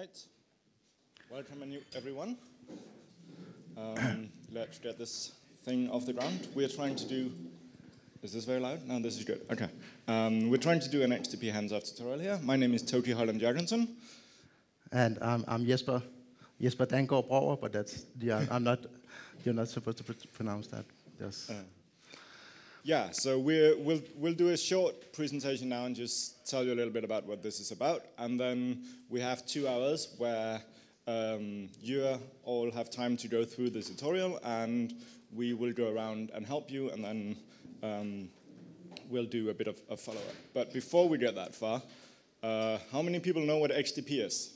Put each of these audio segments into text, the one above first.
right. Welcome everyone. Let's get this thing off the ground. We're trying to do... Is this very loud? No, this is good. Okay. We're trying to do an XDP hands-off tutorial here. My name is Toke Høiland-Jørgensen. And I'm Jesper. Jesper Brouer, but that's I'm not. You're not supposed to pronounce that. Yes. Yeah. So we'll do a short presentation now and just tell you a little bit about what this is about, and then we have 2 hours where you all have time to go through the tutorial, and we will go around and help you, and then we'll do a bit of a follow-up. But before we get that far, how many people know what XDP is?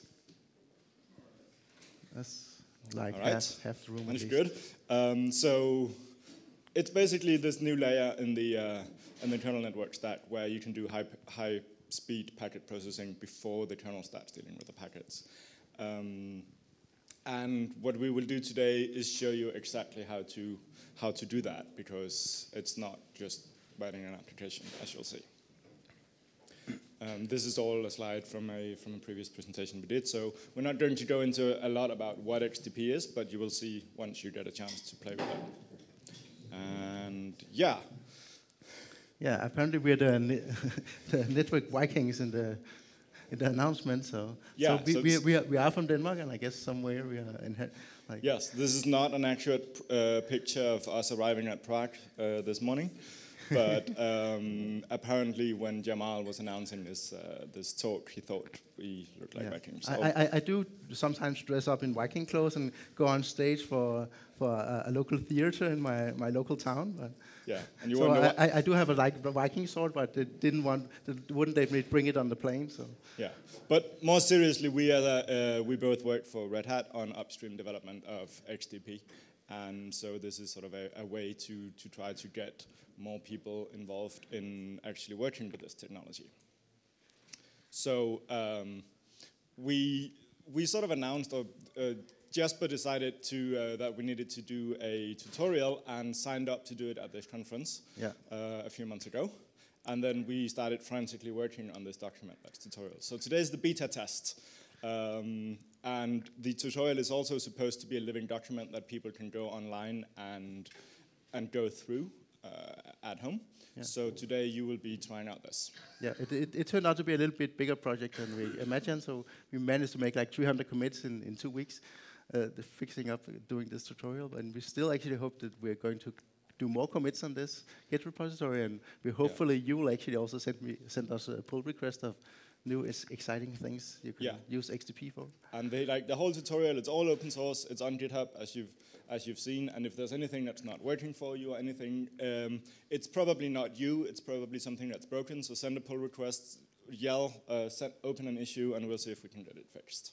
That's like right. half the room. That's good. So it's basically this new layer in the kernel network stack where you can do high-speed packet processing before the kernel starts dealing with the packets. And what we will do today is show you exactly how to do that, because it's not just writing an application, as you'll see. This is all a slide from a previous presentation we did, so we're not going to go into a lot about what XDP is, but you will see once you get a chance to play with it. And yeah. Yeah, apparently we're the network Vikings in the announcement. So yeah, so we are from Denmark, and I guess somewhere we are in. Like yes, this is not an accurate picture of us arriving at Prague this morning. But apparently, when Jamal was announcing this talk, he thought we looked like Vikings. So I do sometimes dress up in Viking clothes and go on stage for a local theater in my local town. But yeah, and you so I do have a Viking sword, but they wouldn't let me bring it on the plane. So yeah, but more seriously, we both work for Red Hat on upstream development of XDP. And so this is sort of a way to try to get more people involved in actually working with this technology. So we sort of announced, or Jesper decided that we needed to do a tutorial and signed up to do it at this conference a few months ago. And then we started frantically working on this document, that's tutorial. So today is the beta test. And the tutorial is also supposed to be a living document that people can go online and go through at home. Yeah. So today you will be trying out this. Yeah, it turned out to be a little bit bigger project than we imagined. So we managed to make like 300 commits in 2 weeks, fixing up, doing this tutorial. And we still actually hope that we're going to do more commits on this Git repository. And hopefully you will actually also send us a pull request of new exciting things you can use XDP for. And the whole tutorial, it's all open source, it's on GitHub as you've seen, and if there's anything that's not working for you or anything, it's probably not you, it's probably something that's broken, so send a pull request, open an issue, and we'll see if we can get it fixed.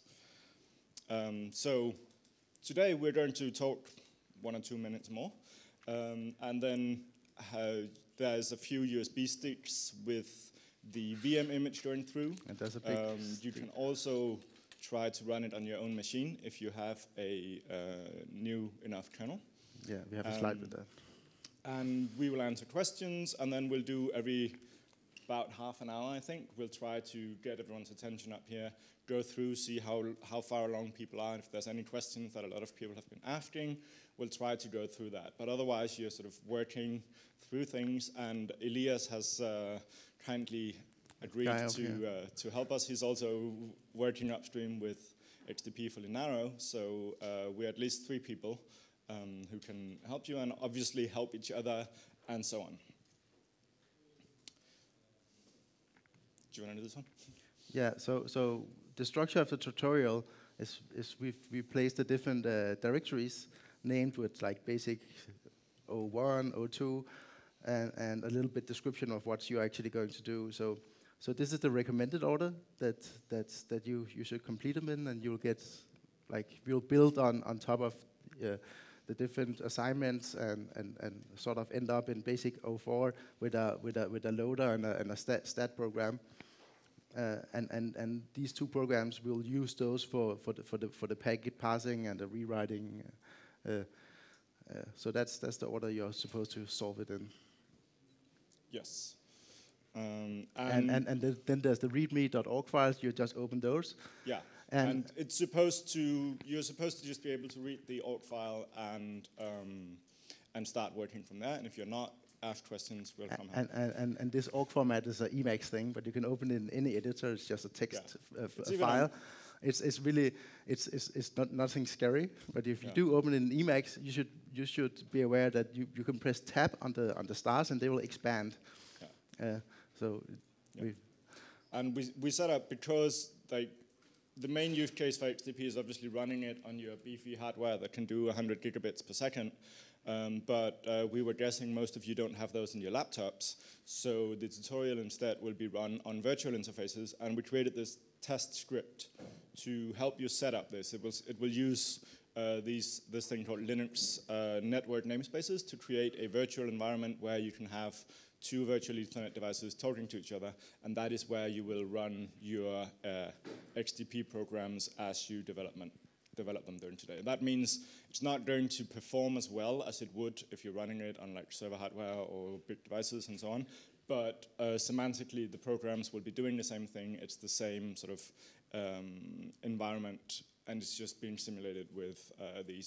So today we're going to talk 1 or 2 minutes more, and then there's a few USB sticks with the VM image going through. And there's a big you can also try to run it on your own machine if you have a new enough kernel. Yeah, we have a slide with that. And we will answer questions, and then we'll do about half an hour, I think. We'll try to get everyone's attention up here, go through, see how far along people are. If there's any questions that a lot of people have been asking, we'll try to go through that. But otherwise, you're sort of working through things, and Elias has kindly agreed to help us. He's also working upstream with XDP for Linaro, so we're at least 3 people who can help you and obviously help each other and so on. Do you want to do this one? Yeah, so the structure of the tutorial is we've placed the different directories named with like basic 01, 02, and a little bit description of what you're actually going to do. So this is the recommended order that you should complete them in, and you'll get we'll build on top of the different assignments and sort of end up in basic 04 with a loader and a stat program. And these 2 programs will use those for the packet parsing and the rewriting. So that's the order you're supposed to solve it in. Yes. And then there's the readme.org files. You just open those. Yeah. And it's you're supposed to just be able to read the alt file and start working from there. And if you're not, ask questions, we'll come help. And this org format is an Emacs thing, but you can open it in any editor. It's just a text file. It's really not nothing scary. But if you do open it in Emacs, you should be aware that you can press tab on the stars and they will expand. Yeah. And we set up, because like the main use case for XDP is obviously running it on your beefy hardware that can do 100 gigabits per second. But we were guessing most of you don't have those in your laptops, so the tutorial instead will be run on virtual interfaces, and we created this test script to help you set up this. It will use this thing called Linux network namespaces to create a virtual environment where you can have two virtual Ethernet devices talking to each other, and that is where you will run your XDP programs as you develop them during today. That means it's not going to perform as well as it would if you're running it on like server hardware or big devices and so on, but semantically the programs will be doing the same thing. It's the same sort of environment, and it's just being simulated with these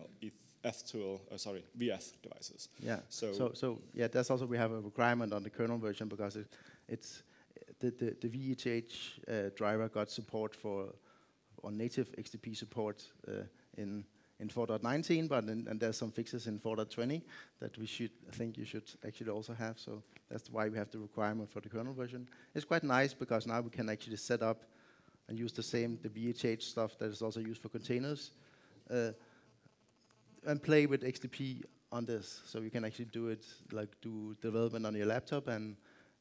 VF devices. Yeah. So yeah, that's also, we have a requirement on the kernel version, because it's the VHH driver got support for, or native XDP support in 4.19, but and there's some fixes in 4.20 that I think you should actually also have. So that's why we have the requirement for the kernel version. It's quite nice because now we can actually set up and use the VHH stuff that is also used for containers, and play with XDP on this. So you can actually do it, like do development on your laptop, and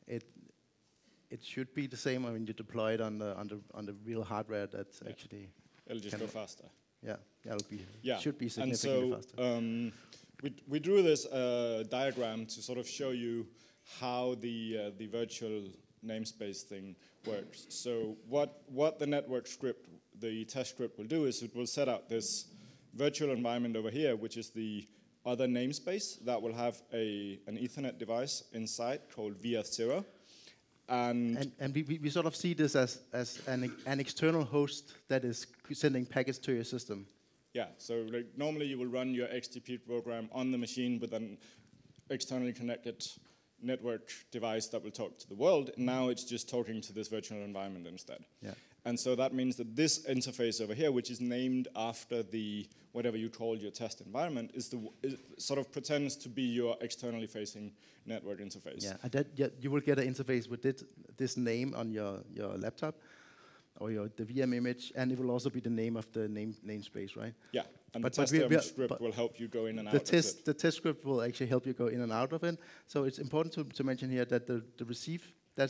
it should be the same when you deploy it on the real hardware. That's actually it'll just go faster. Yeah, should be significantly faster. And so we drew this diagram to sort of show you how the virtual namespace thing works. So what the network script, the test script will do is it will set up this virtual environment over here, which is the other namespace that will have an Ethernet device inside called VF0. And we sort of see this as an external host that is sending packets to your system. Yeah, so like normally you will run your XDP program on the machine with an externally connected network device that will talk to the world. Now it's just talking to this virtual environment instead. Yeah. And so that means that this interface over here, which is named after the whatever you call your test environment, it sort of pretends to be your externally facing network interface. Yeah, and you will get an interface with this name on your laptop or the VM image, and it will also be the name of the namespace, right? Yeah, and the test script will help you go in and out of it. The test script will actually help you go in and out of it. So it's important to mention here that the receive,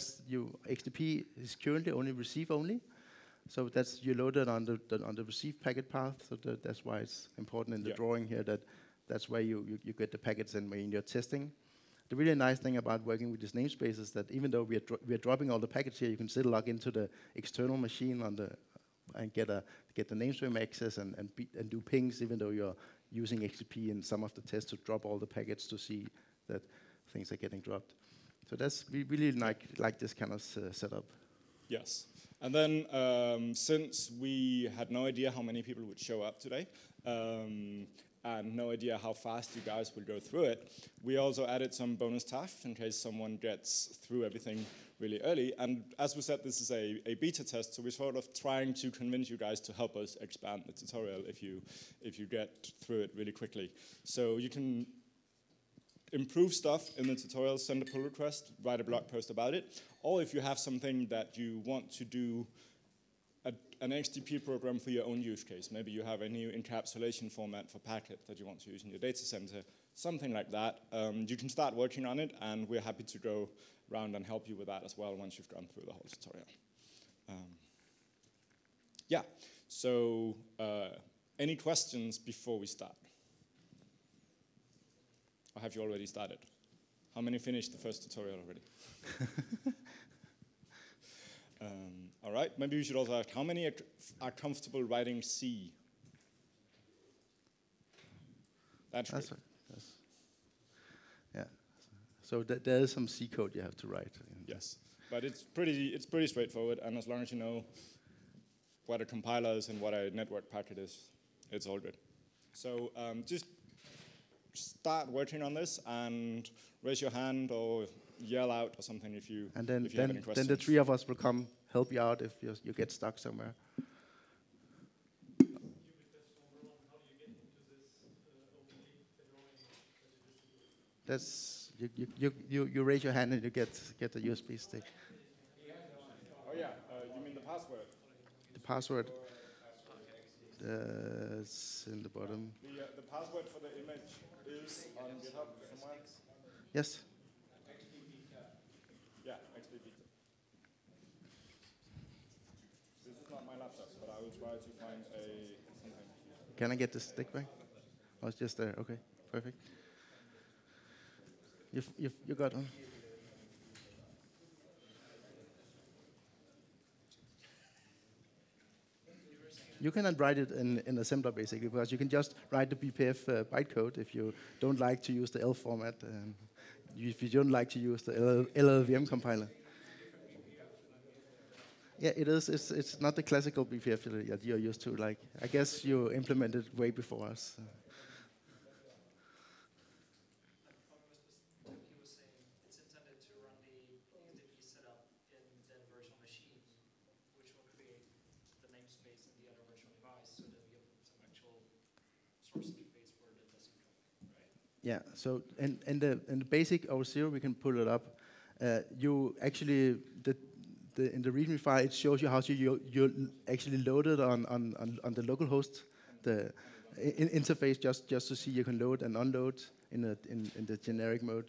XDP is currently only receive only. So you load it on the receive packet path. So that's why it's important in the drawing here that's where you get the packets and when you're testing. The really nice thing about working with this namespace is that even though we are dropping all the packets here, you can still log into the external machine and get the namespace access and do pings, even though you're using XDP in some of the tests to drop all the packets to see that things are getting dropped. So we really like this kind of setup. Yes. And then since we had no idea how many people would show up today, and no idea how fast you guys will go through it, we also added some bonus tasks in case someone gets through everything really early. And as we said, this is a beta test, so we're sort of trying to convince you guys to help us expand the tutorial if you get through it really quickly. So you can improve stuff in the tutorial, send a pull request, write a blog post about it, or if you have something that you want to do an XDP program for your own use case. Maybe you have a new encapsulation format for packet that you want to use in your data center, something like that. You can start working on it, and we're happy to go around and help you with that as well once you've gone through the whole tutorial. Yeah, so any questions before we start? Or have you already started? How many finished the first tutorial already? All right, maybe we should also ask, how many are comfortable writing C? That's good. Yeah. So there is some C code you have to write. Yes, but it's pretty straightforward, and as long as you know what a compiler is and what a network packet is, it's all good. So just start working on this and raise your hand or yell out or something if you have any questions. Then the three of us will come help you out if you get stuck somewhere. That's you raise your hand and you get the USB stick. Oh yeah, you mean the password? The password. It's in the bottom. The password for the image is on GitHub somewhere? Yes. Yeah, XDP. This is not my laptop, but I will try to find something. Can I get the stick back? Oh, it's just there. Okay, perfect. You got one. You cannot write it in assembler basically, because you can just write the BPF bytecode if you don't like to use the L format, if you don't like to use the LLVM compiler. Yeah, it is. It's not the classical BPF that you're used to. Like, I guess you implemented way before us. Yeah. So in the basic 0.0, we can pull it up. You actually in the README file, it shows you how you actually load it on the local host, the interface, just to see you can load and unload in the generic mode.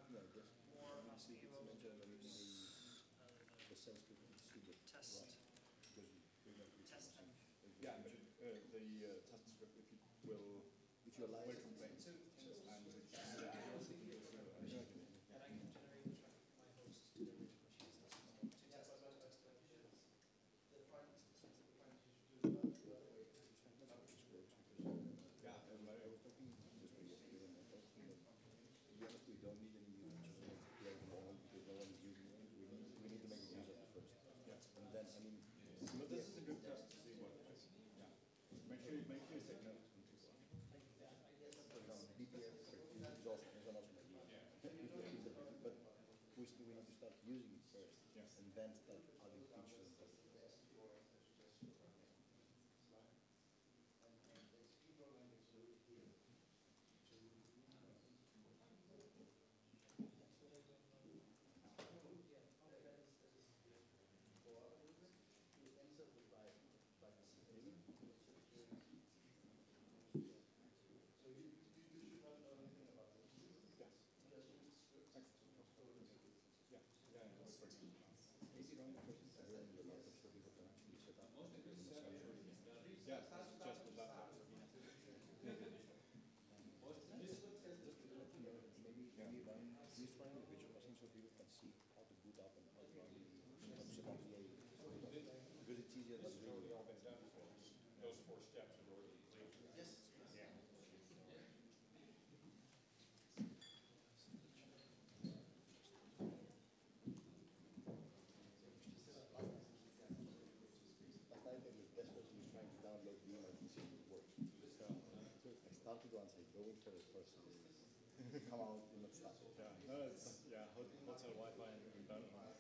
Come out in the stuff. Yeah, no, it's hotel Wi-Fi in Denmark.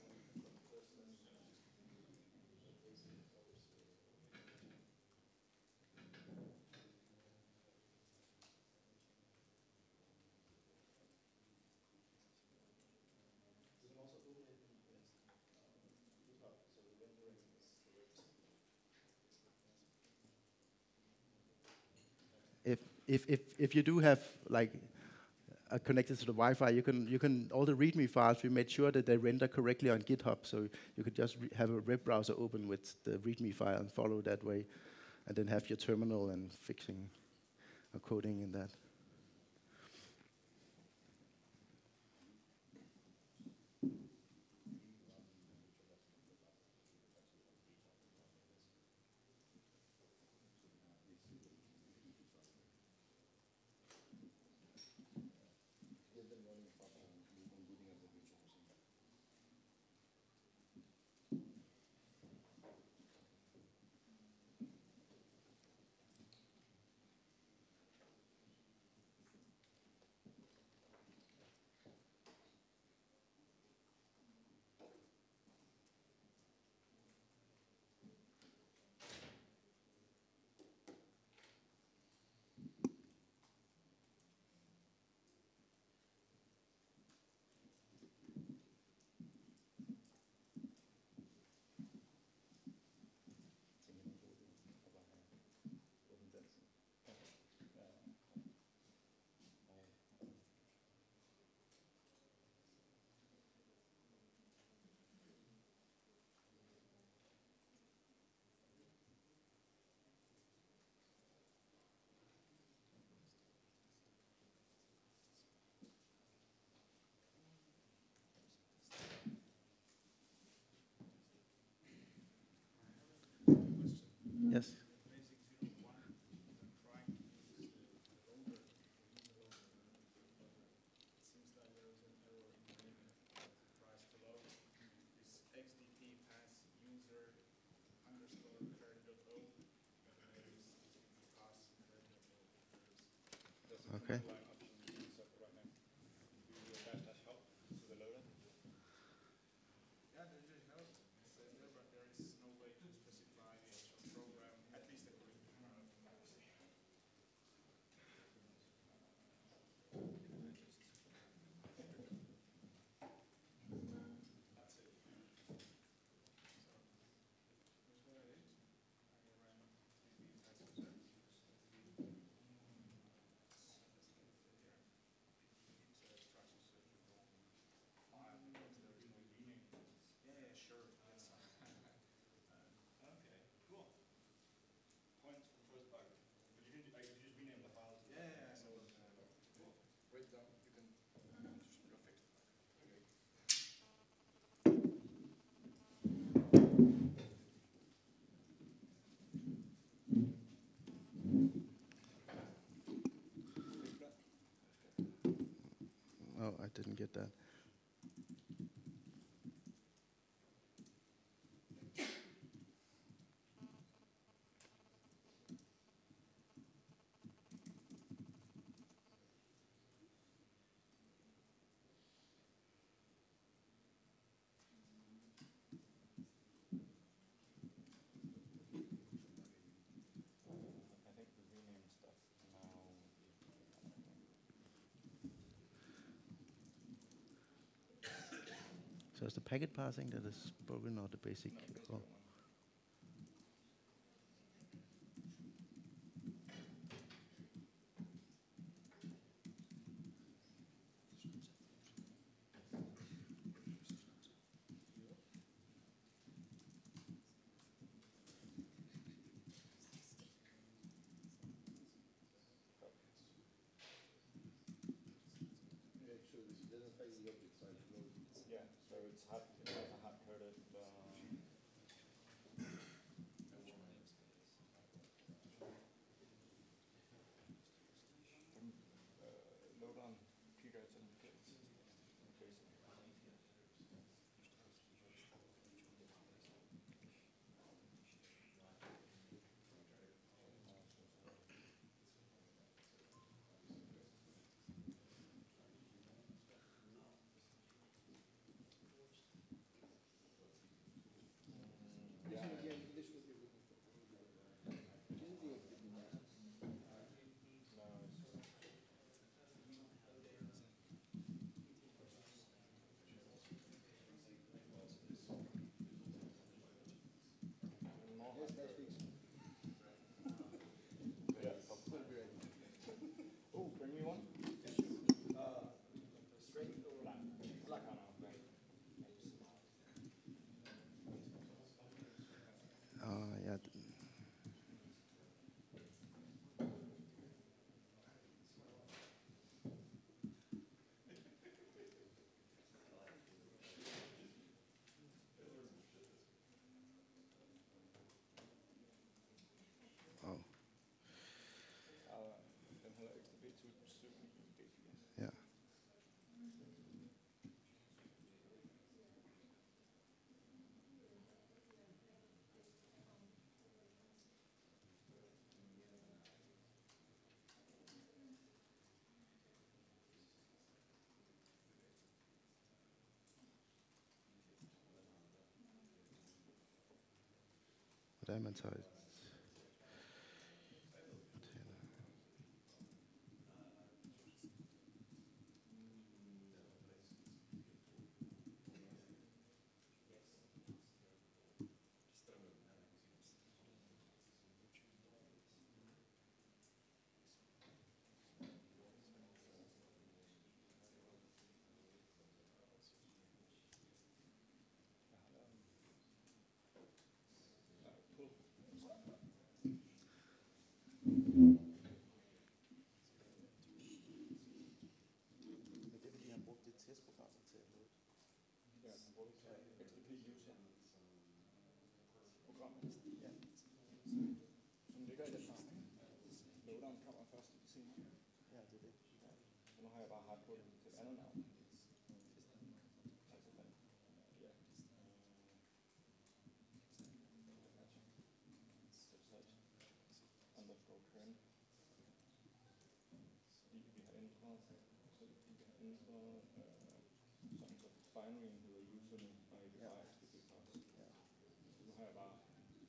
If you do have like connected to the Wi-Fi, you can all the README files. We made sure that they render correctly on GitHub, so you could just have a web browser open with the README file and follow that way, and then have your terminal and fixing or coding in that. Yes. Okay. Oh, I didn't get that. So it's the packet parsing that is broken, or the basic? Oh. Yeah, so it's hard-coded. Load on Giga certificates. Oh, bring me one. Straight or black? Black. Yeah. Oh. Den hedder XDP 0x13. Yeah. Hvordan man tager som ligger i det frem, loaderen kommer først i senere. Ja, det er det. Så nu har jeg bare hardcode til et andet navn. Underscore current. Fordi vi har ændret, sådan så binaryen hedder user nu, og ikke bare XDP pass. Så nu har jeg bare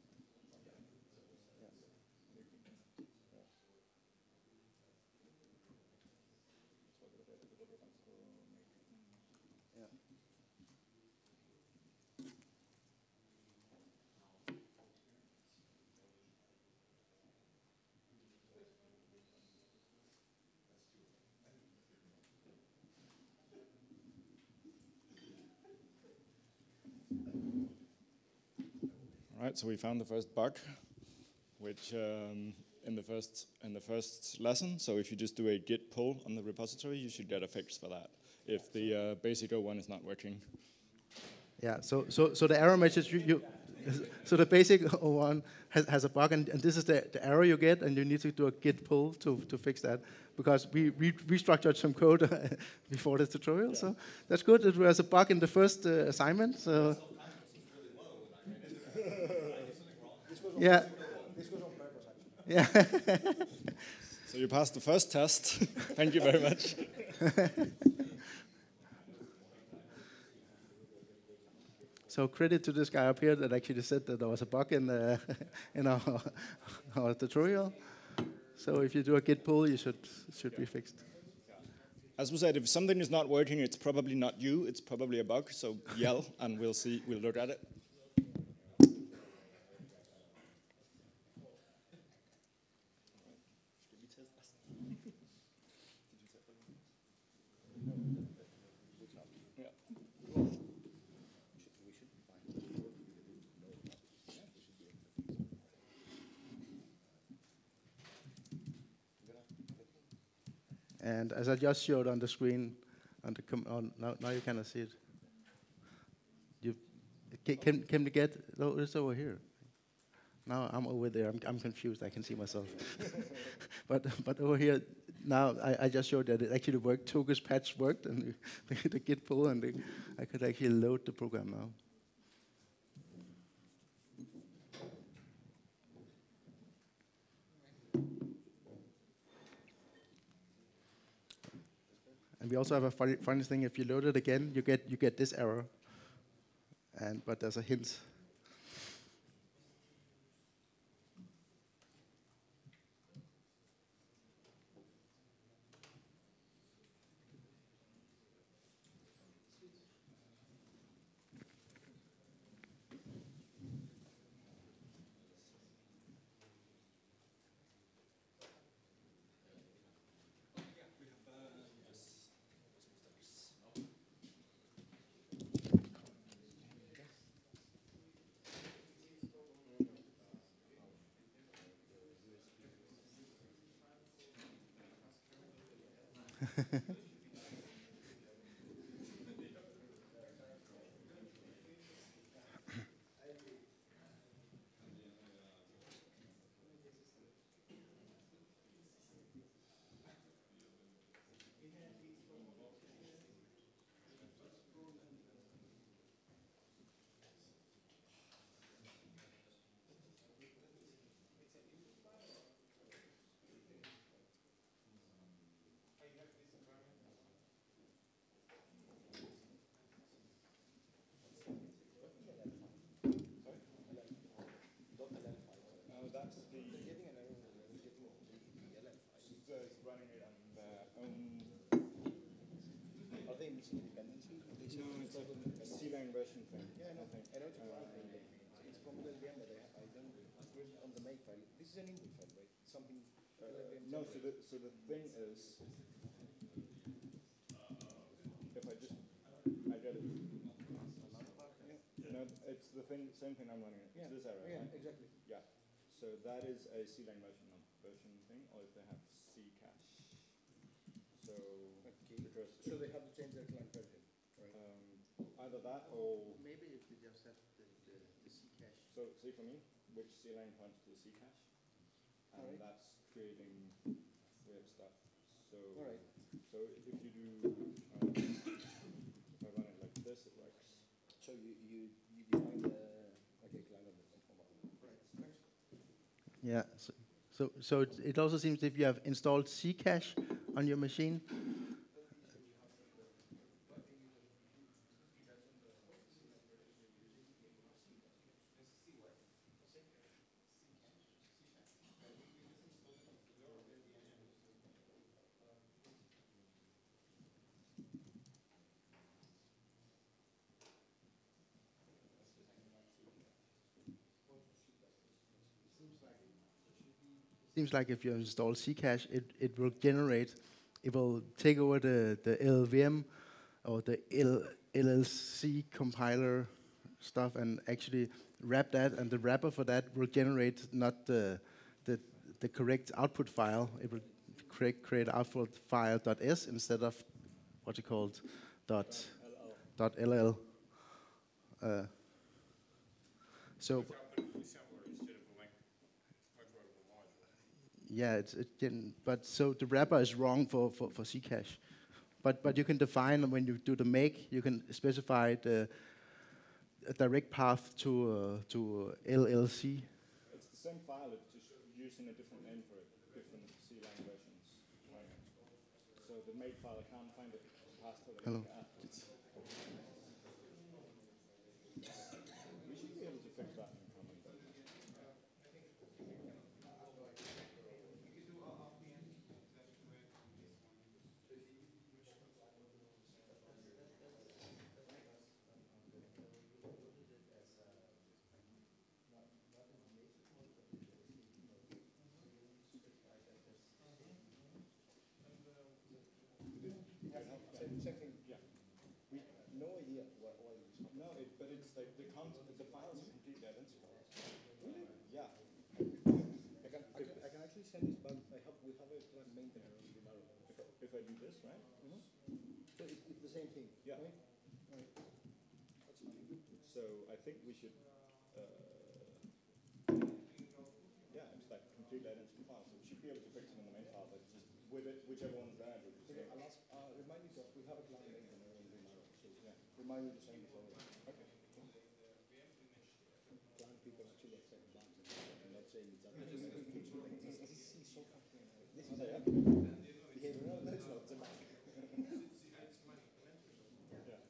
All right, so we found the first bug, which in the first lesson. So if you just do a git pull on the repository, you should get a fix for that. If the basic O1 is not working. Yeah. So the error message so the basic O1 has a bug, and this is the error you get, and you need to do a git pull to fix that, because we restructured some code before this tutorial. Yeah. So that's good. It was a bug in the first assignment. So. Yeah. Yeah. So you passed the first test. Thank you very much. So credit to this guy up here that actually said that there was a bug in our tutorial. So if you do a git pull, you should be fixed. As we said, if something is not working, it's probably not you. It's probably a bug. So yell, and we'll see. We'll look at it. And as I just showed on the screen, now you cannot see it. Can we get? No, it's over here. Now I'm over there. I'm confused. I can see myself. but over here now, I just showed that it actually worked. Toke's patch worked, and the git pull, and I could actually load the program now. And we also have a funny thing. If you load it again, you get this error. But there's a hint. Version thing. Yeah, I know. I know it's from the LVM that I don't on the make file. This is an input file, right? Something. No, so the thing is, if I get it. No, it's the same thing I'm running. It's this error. Yeah, right? exactly. Yeah. So that is a CLang version thing, or if they have C cache. So because so they have to change their client version. Either that or maybe if we just set the C cache. So see for me, which C line points to the C cache, and Alright. that's creating weird stuff. So, Alright. so if you do, if I run it like this, it works. So you define like a client of the right. Yeah. So it also seems if you have installed Ccache on your machine. Seems like if you install Ccache, it will generate, it will take over the LLVM or the LLC compiler stuff and actually wrap that, and the wrapper for that will generate not the correct output file. It will create output file .s instead of what you called .ll. So. Yeah, but so the wrapper is wrong for Ccache. But you can define when you do the make, you can specify a direct path to LLC. It's the same file, it's just using a different name for it, different C line versions. Right? So the make file, I can't find it past for the Hello. We should be able to fix that in common. Same thing. Yeah. We no idea why this happened. No, but it's like the files are completely identical. Really? Yeah. I can actually send this back. We have a plan maintainer on Brouer. If I do this, right? So it's the same thing. Yeah. Right? Right. That's fine. So I think we should. Yeah, it's like completely identical files. So we should be able to fix it in the main file, but just with it, whichever one's there. Okay, I'll ask, remind me, because we have a client maintainer on Brouer. So yeah, remind me to send this over. Okay. Client people actually accept bugs and not saying it's this is so fucking. This is a behavioral. No, it's not. It's a bug. Yeah.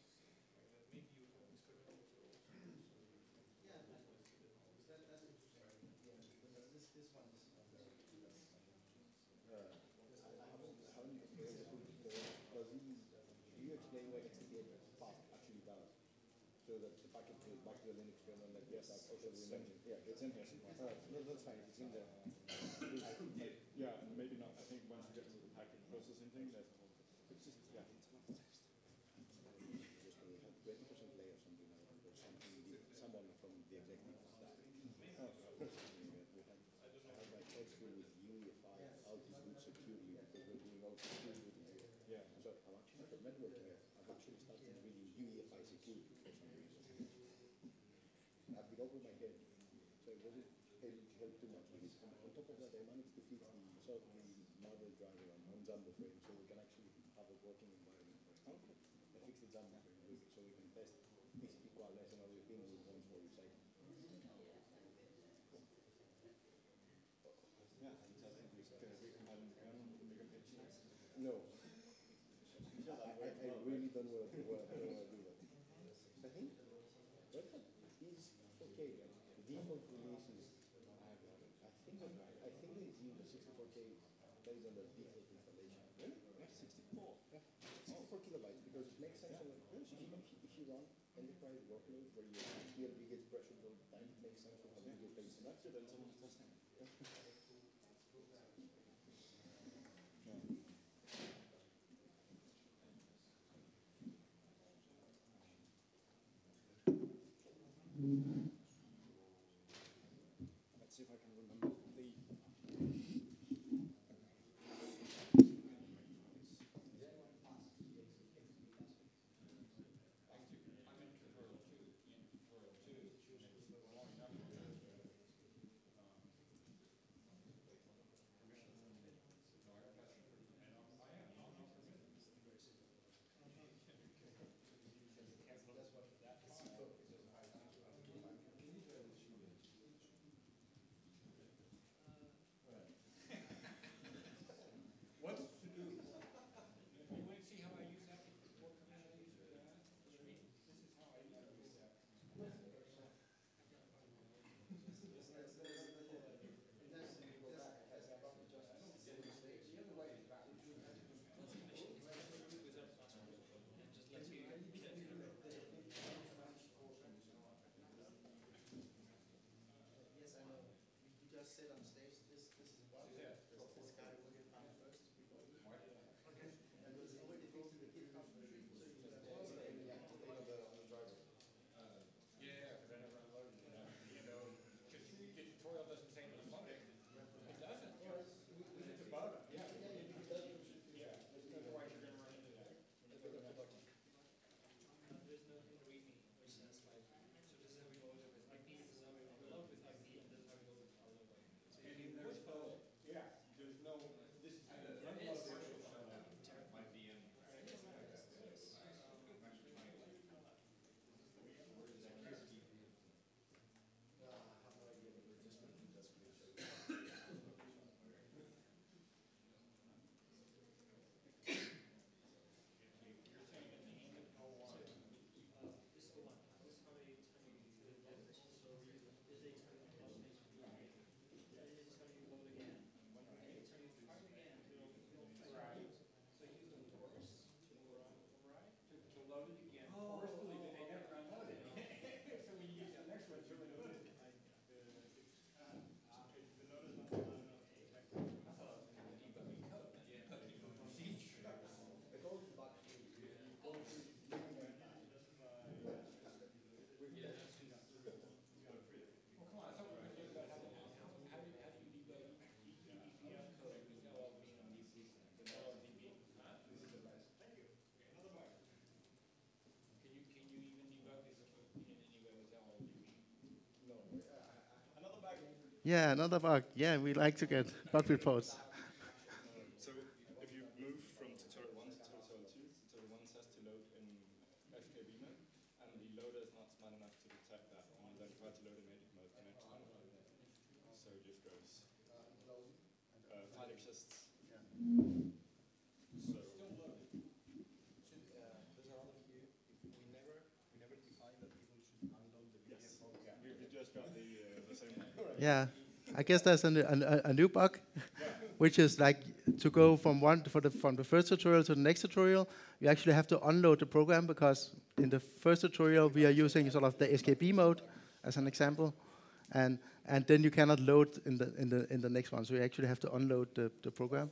You explain what XDP path actually does, so that the packet goes back to the Linux kernel like Yes, that. Also, it's it's in here somewhere. All right, no, that's fine. It's in there. Yeah, and maybe not. I think once you get to the packet processing thing, there's a whole. It's just yeah, it's a lot of text. Just we have 20% layers on Brouer because someone from the executive died. I have my text with UEFI out is good securely because we're doing all security. Yeah. So I'm actually for networking. I've actually started reading UEFI security for some reason. I've been over my head, so it wasn't able to help too much with it. And on top of that, I managed to fix the Marvel driver on Jumbo frame, so we can actually have a working environment for it. Okay. I fixed the Jumbo frame so we can test TCP quality and everything with ones for recycling. Yeah, and testing these compiling the kernel with the bigger pitch. No. I really don't want to do that. I think Red Hat is okay. The default release is, I think they use 64K based on the default installation. Really? Yeah, 64. Yeah, 64 kilobytes because it makes sense. If you run enterprise workloads where your TLB gets pressured all the time, it makes sense to have a bigger page. That's good, then someone's testing it. Let's see if I can remember the. said on stage, this is a bug. This guy will get found first before you. Okay. And it was already fixed in the GitHub version, so you should have also On the driver. Yeah, because I never unloaded it. Because the tutorial doesn't say anything about it. It doesn't. It's above it. Yeah. Yeah. Otherwise, you're going to run into that. There's nothing in README which says like, so this is how we load it with IP, this is how we load with IP, and this is how we load with our logo. So if you would follow, Yeah. There's no. This is there is this is O1. This is how they tell you to load. So this is they tell you to load HTTP. Then they tell you load again. Then they tell you try it again. You'll fail. So use the force to override. to load it again. Forcefully, but they never unloaded it. So when you use the next one, you're going to lose it. Can you even debug this in any way with LLDB? Another bug. Yeah, another bug. Yeah, we like to get bug reports. So if you move from tutorial 1 to tutorial 2, tutorial 1 says to load in FKB mode, and the loader is not smart enough to detect that, and you then try to load in native mode the next time. So it just goes, file exists. So There's another here. We never defined that people should unload the PDF program. we just got the same one. Yeah, I guess there's a new bug, which is like to go from from the first tutorial to the next tutorial. You actually have to unload the program because in the first tutorial we are using sort of the SKB mode as an example, and then you cannot load in the next one. So you actually have to unload the program.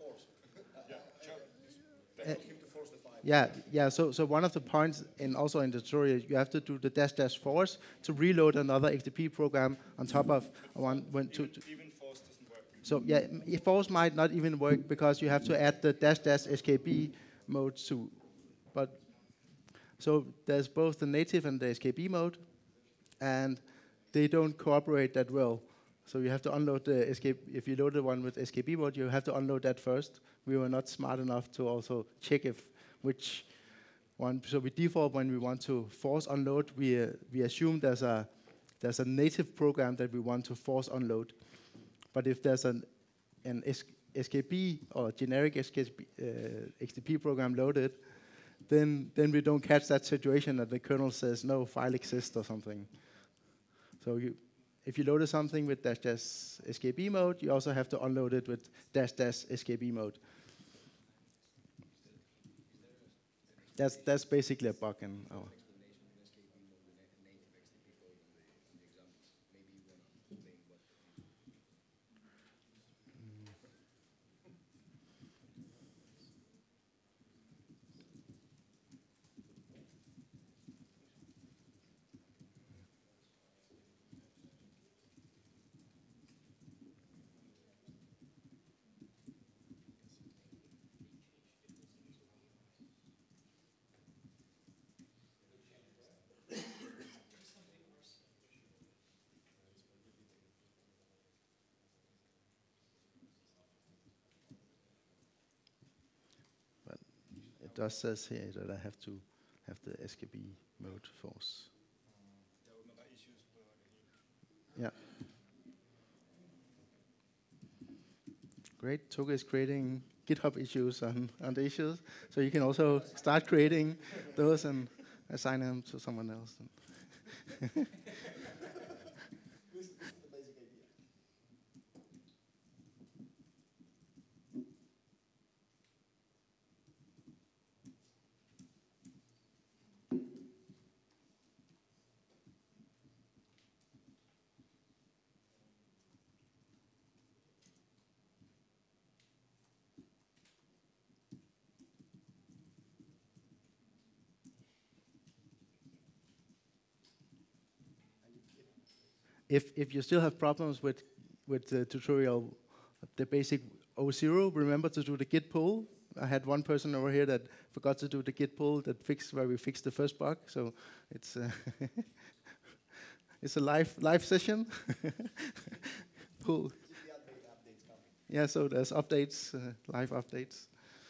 Yeah. So one of the points also in the tutorial, you have to do the -- force to reload another XDP program on top of one. Even force doesn't work. So yeah, force might not even work because you have to add the -- SKB mode to. But so there's both the native and the SKB mode, and they don't cooperate that well. So you have to unload the escape. If you load the one with SKB mode, you have to unload that first. We were not smart enough to also check which one. So we default when we want to force unload, we assume there's a native program that we want to force unload. But if there's an SKB or generic XDP program loaded, then we don't catch that situation that the kernel says no file exists or something. So if you loaded something with -- SKB mode, you also have to unload it with -- SKB mode. That's basically a bug in our. It does says here that I have to have the SKB mode force. Yeah. Great. Toke is creating GitHub issues on the issues, so you can also start creating those and assign them to someone else. This is the basic idea. If you still have problems with the tutorial, the basic 0 remember to do the git pull. I had one person over here that forgot to do the git pull where we fixed the first bug. So it's it's a live session. Pull. Yeah, so there's updates, live updates.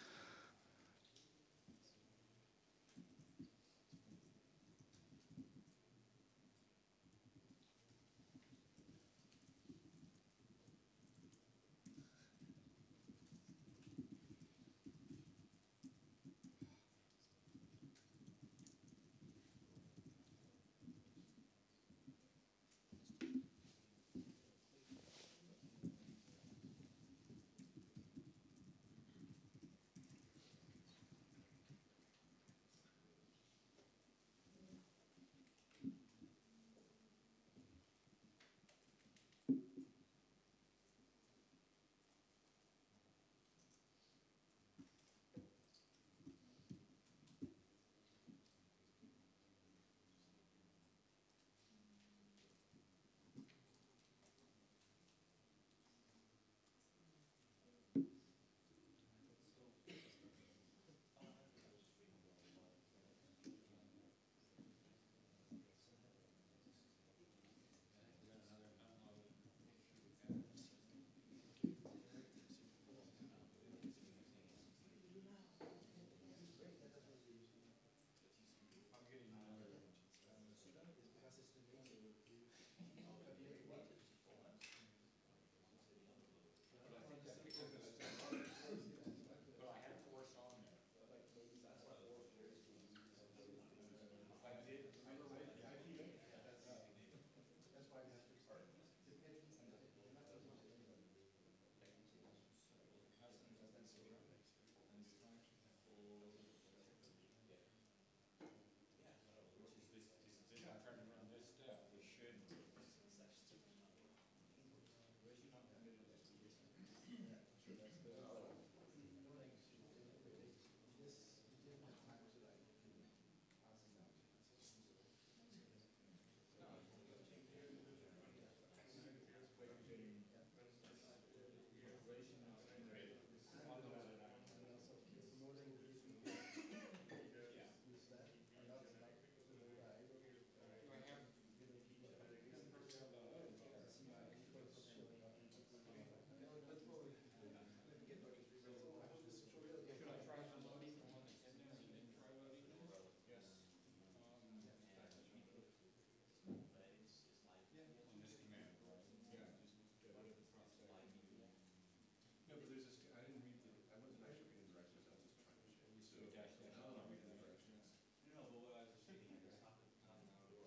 No, but there's this, I didn't read the, I wasn't actually reading directions, I was just trying to ship. So now I'll read the directions. No, but what I was just reading, I was talking about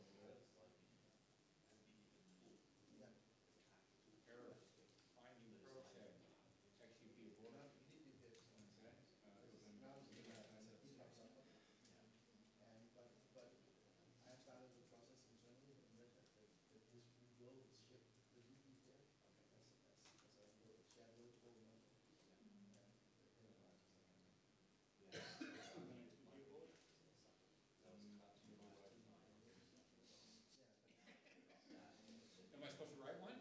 Error, finding percent XDP abort. But I have started the process internally in Red Hat that this we will ship the repeat there as a shared local module. And in a while, Am I supposed to write one?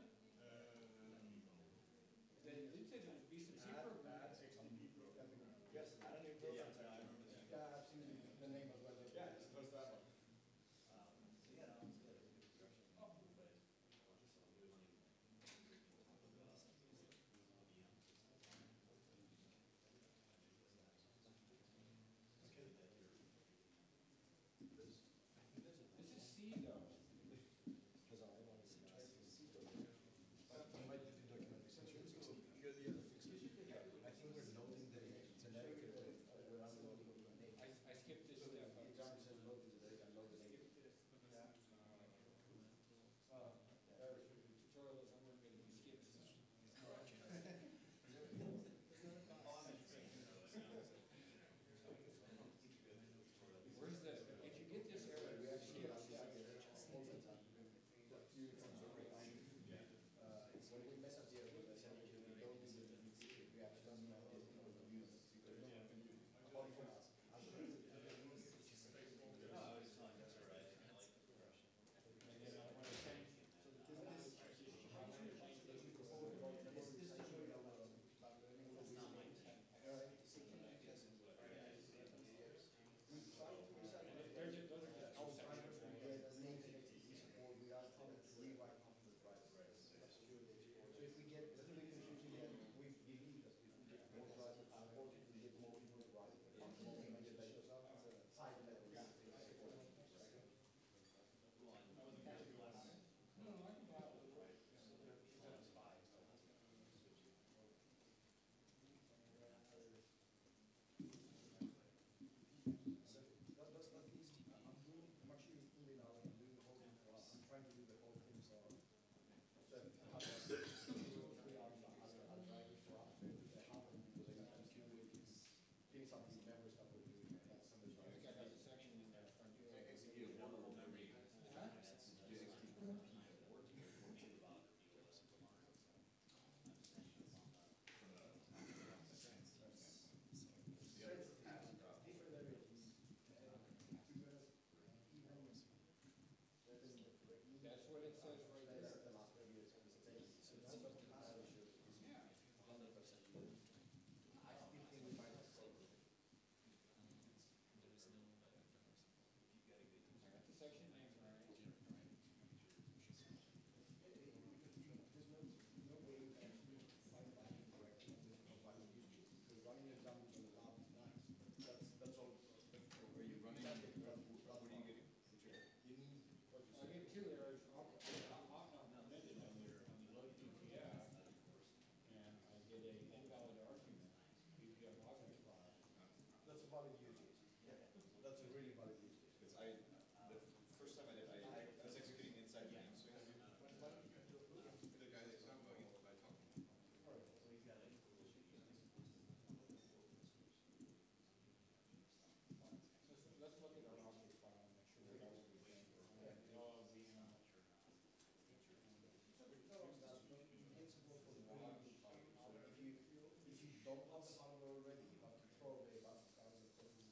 They did say there would be some C program. XDP program. Yes, add a new program. yeah, I've seen the name as well. Yeah, it's supposed to that one. This is C though. Because I wanted to try to see the I might do document extension. I think we're loading the generic we're unloading the name. I skipped this step. The example says load the generic and load the name. Tutorial doesn't work if you skip stuff. Where's the, if you get this error, you skip stuff. When we met up here, I said we don't do the reactions like this because we use because apart from us. So this it's something the memory stuff will do. That's something I think I got a section in there from you. That's what it says right there. The last review is always the same. So that's what the matter issue is. Yeah. 100%. I still think we might have problems. I got the section name right. There's no way you can actually find that correctly of valid use case. Because running examples on the lab is nice. That's all. Where you running? What are you getting? You need what you I say. get two errors off netted on your load PPF, and I get a invalid argument, PPF logic file. That's a valid use case. Yeah. That's a really valid use case. Because the first time I did, I was executing inside the name swing. The guy that's talking about it by talking. Let's look at our logic file and make sure we have everything. All of the, If you don't have the hardware already, you have to throw away that as a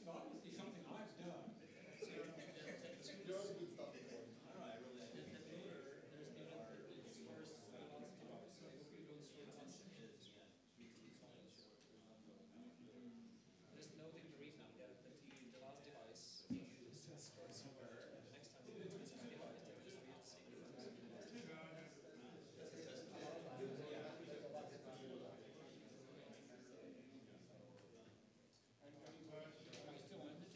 obviously something I've done. You're a good stuff for it. I don't know, I really like it. There's no thing to read now. The last device you use is stored somewhere. The next time you use this device, then just read the same device.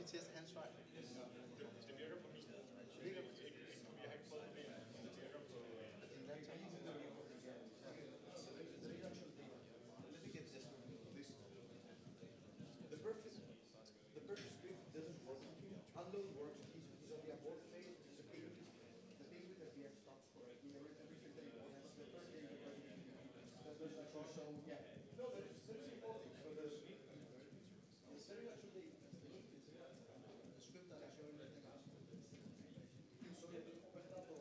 Mathias, hans vej. Det virker på min. Ikke jeg har ikke prøvet det, men det virker på Din laptop. The purchase script doesn't work. Unload works. He's on the abort phase. It's okay. The thing with the VF stops correctly. Everything that you have the first day you there's actually some no, that's important. So the setting actually the script that actually everything else. So you open it up or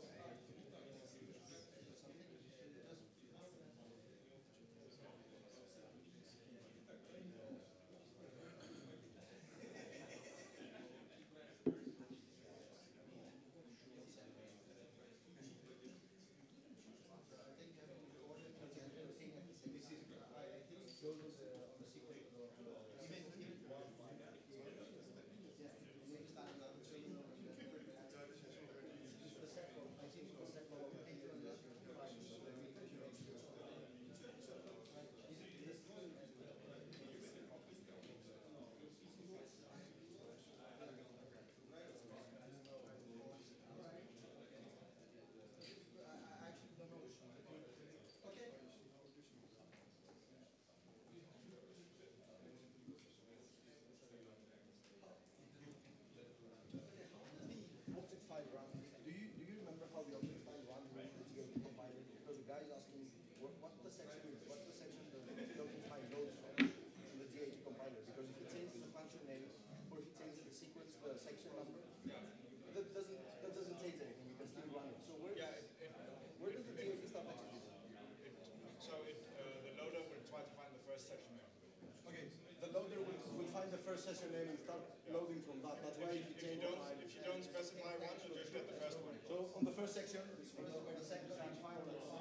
the first session name and start loading from that. That's why if you don't specify one, you just get the first one. So on the first section, on the second file.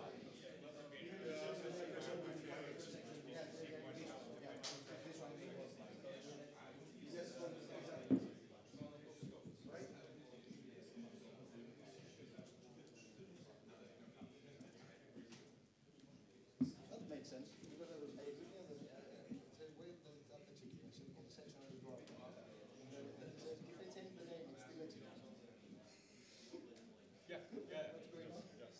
That makes sense. Because I was looking at the way that execution on the section as well. If I change the name, it's still executing. Yeah, that's going on. Yes.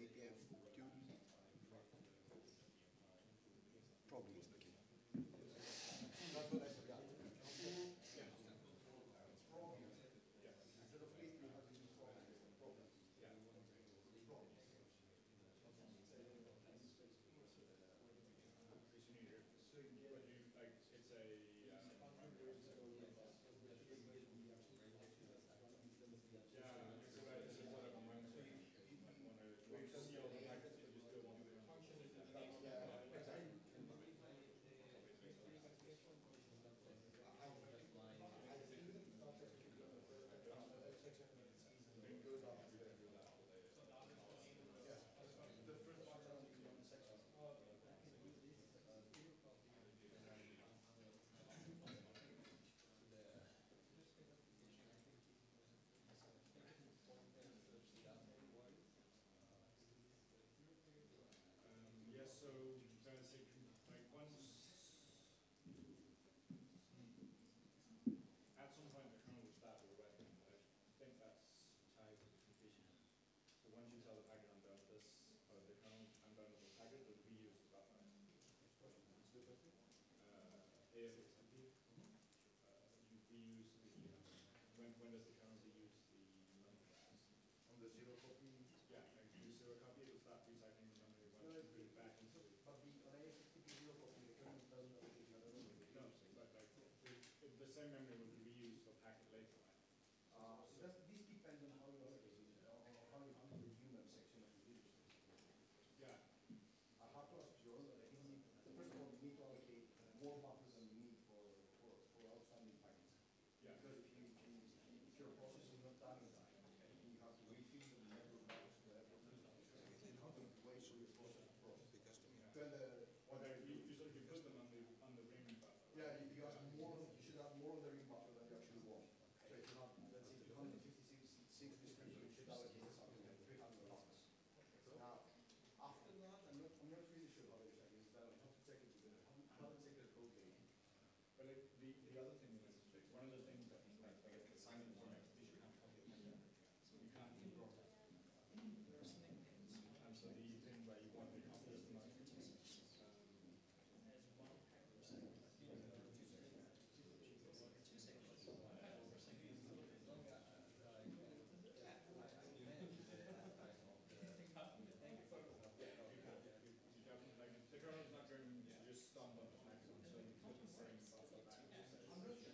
XDPF dude? Probably is the key. That's what I said, yeah. Instead of list, you have to use problem. So basically, like once, at some point the kernel will start rewriting, but I think that's tied to the completion. So once you tell the packet I'm done with this, or the kernel I'm done with the packet, it will reuse the buffer. ASXDP, you reuse the, when does the kernel reuse the memory address? On the zero copy? Yeah, like you zero copy, it will start recycling the memory once you put it back into the... But the on ASXDP zero copy, the kernel doesn't allocate another memory. No, but like the same memory will be reused for packet later, right? This depends on how you allocate it, or how you handle the human section of the video. Yeah. I have to ask John, first of all, you need to allocate more buffers than you need for outstanding packets. Yeah. Because if your process is not done in time, you have to refill the network buffers to have you have to wait for your process to process. You put them on the ring buffer. Yeah, you have more. You should have more on the ring buffer than you actually want. So if you have, let's say, 256 description, you should allocate something like 300 buffers. Now, after that, I'm not really sure how exactly it's done. I have to check it together. I haven't checked the code yet. But like the other thing is, like, one of the things that like assignment format, you should have a copy of the so you can't ignore that. And so the thing where you want the copy of the market. The kernel is not going to just stump on the packet until you put the same buffer back.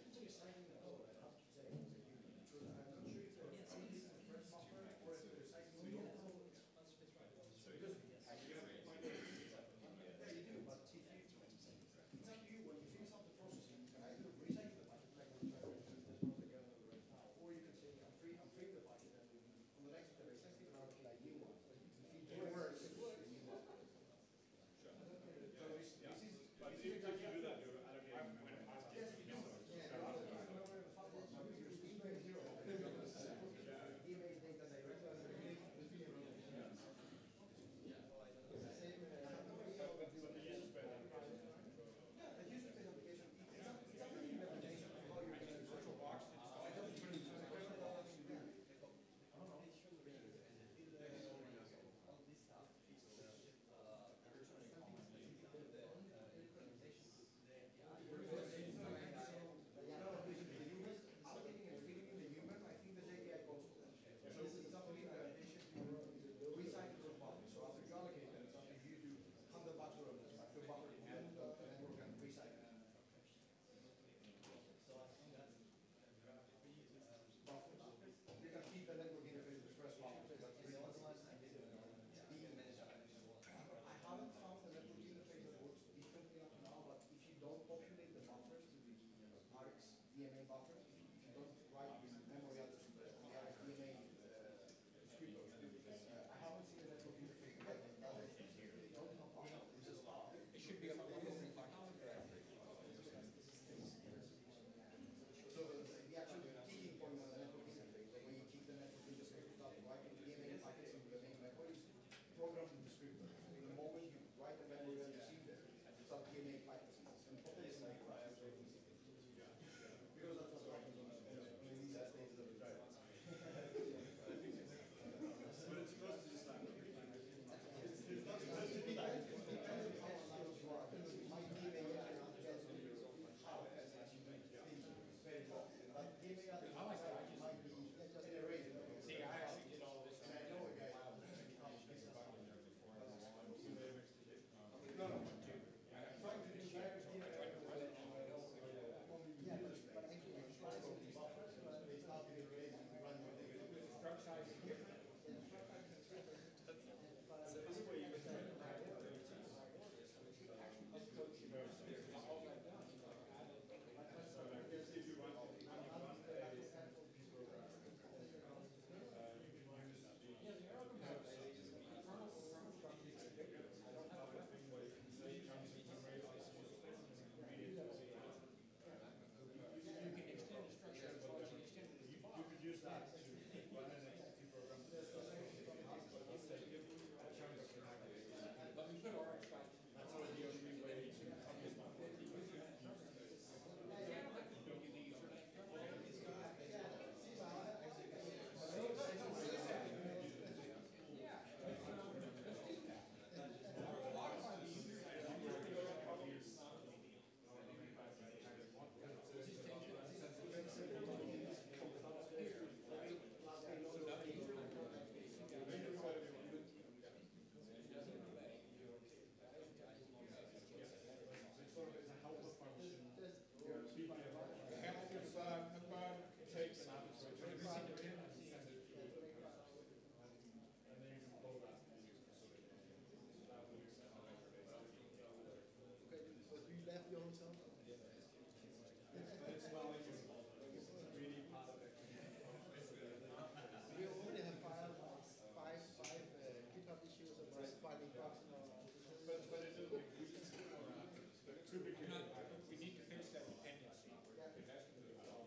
We need to fix that dependency. It has to be resolved.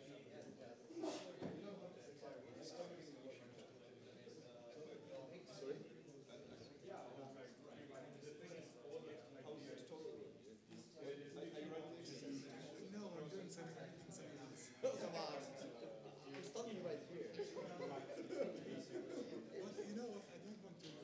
No, I'm doing something else. Come on. I'm studying right here. But you know what? I don't want to.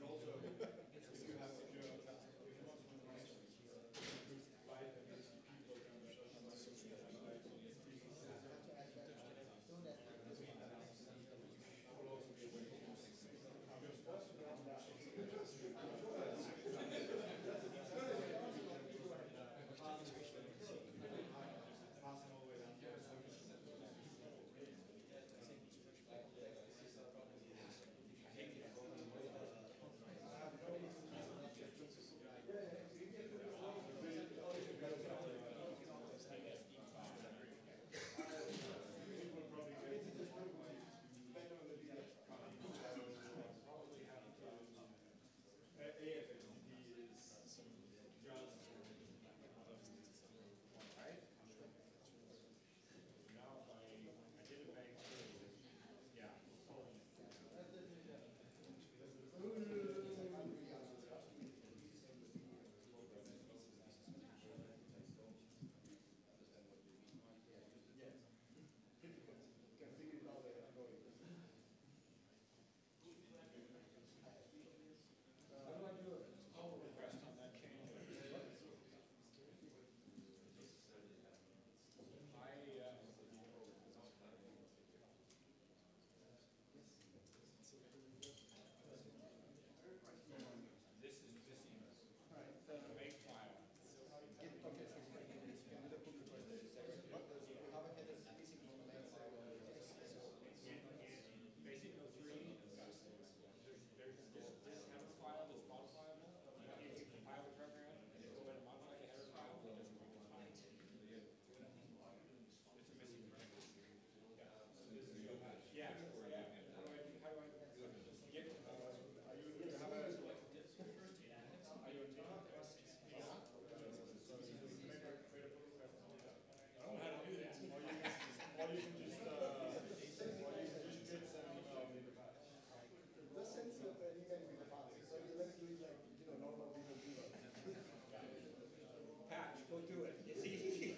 Patch, go do it. It's easy.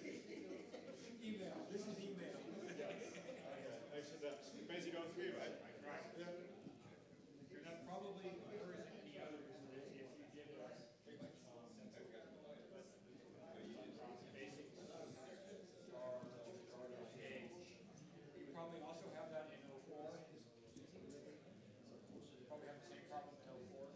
Email. This is email. Actually, basically go through, right? Right. That probably occurs in the others if you give us basics or age. You probably also have that in 04. Probably have the same problem in 04.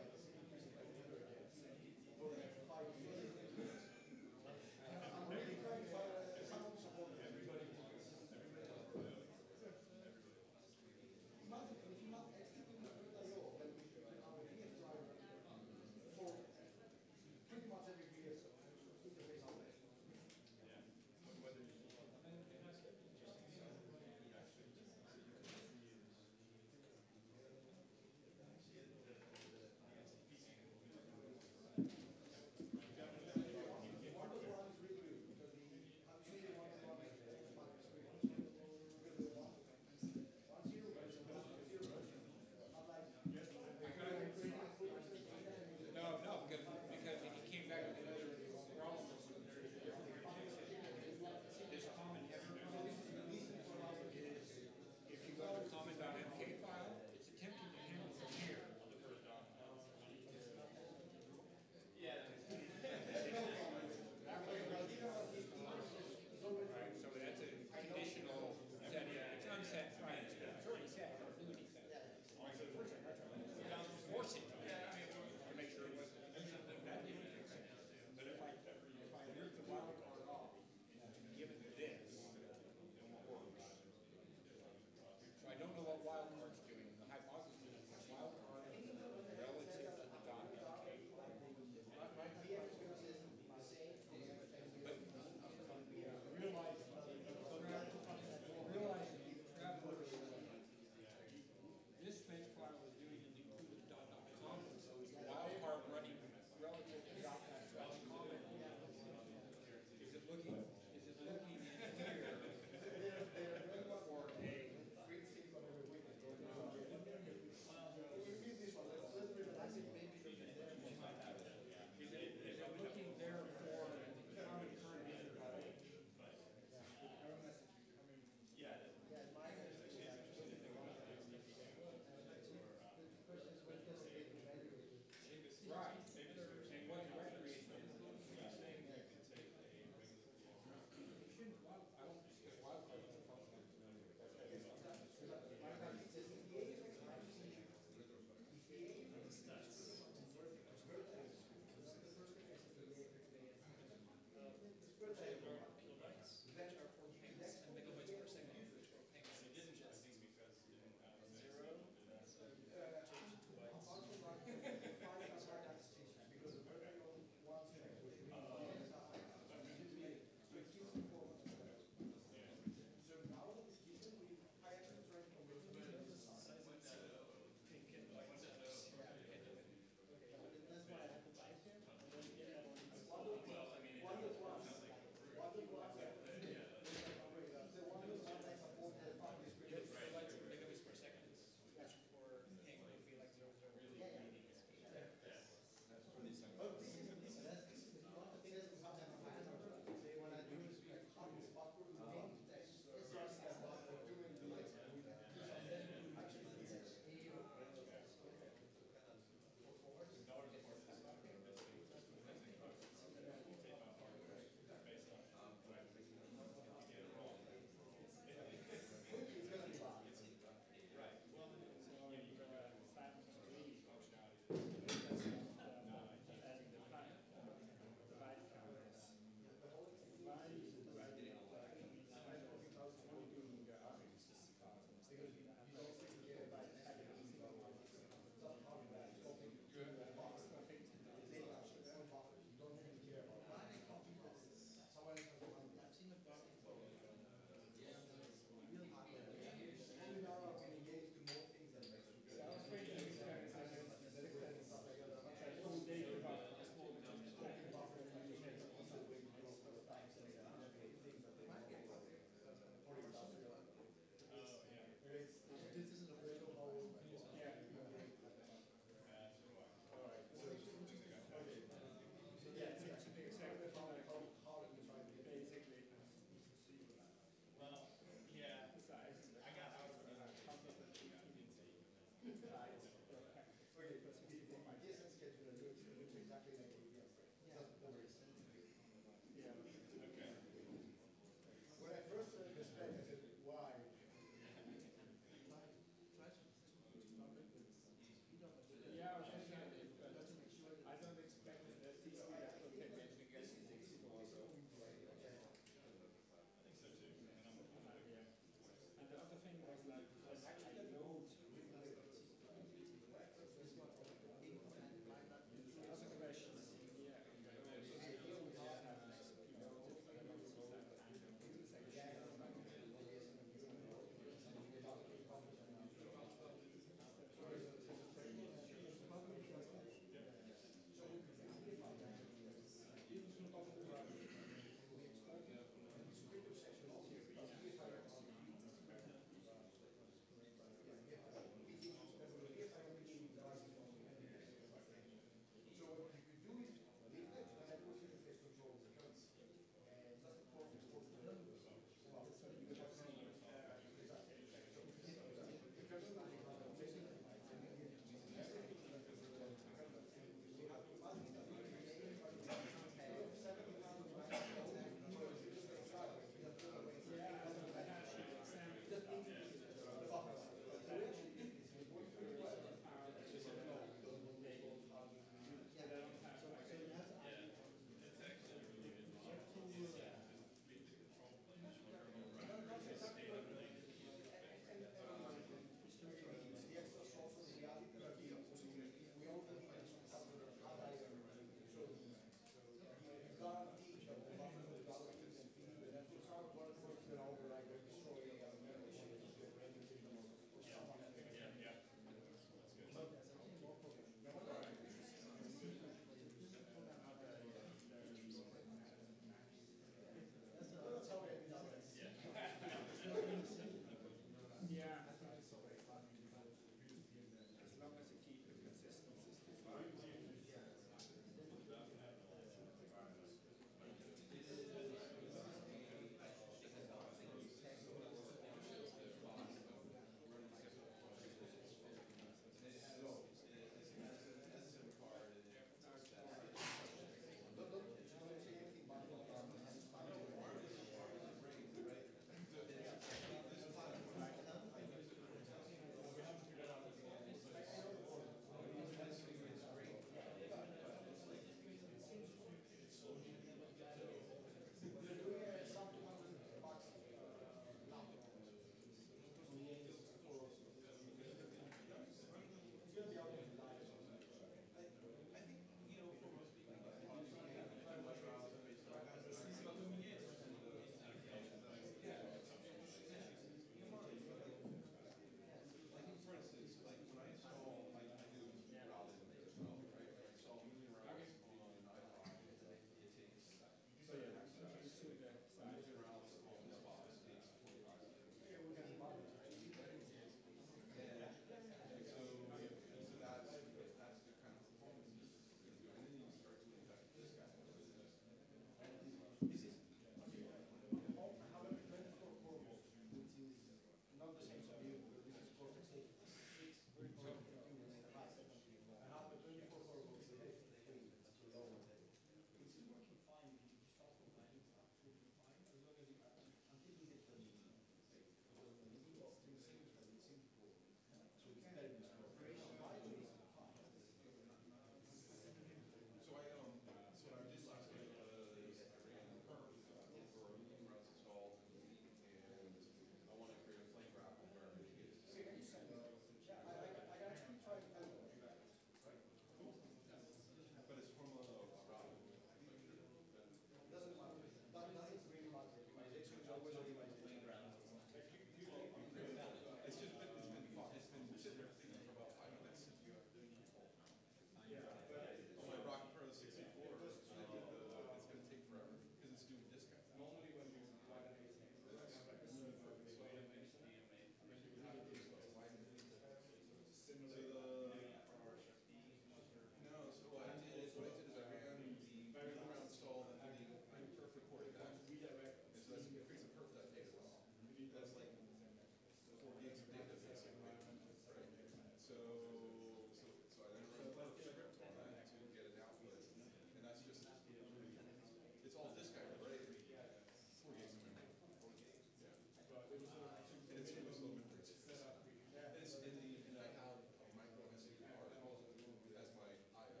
installed this guy, right? 4 gigs of memory. Yeah. And it's really slow memory. And I have a micro SD card as my I/O.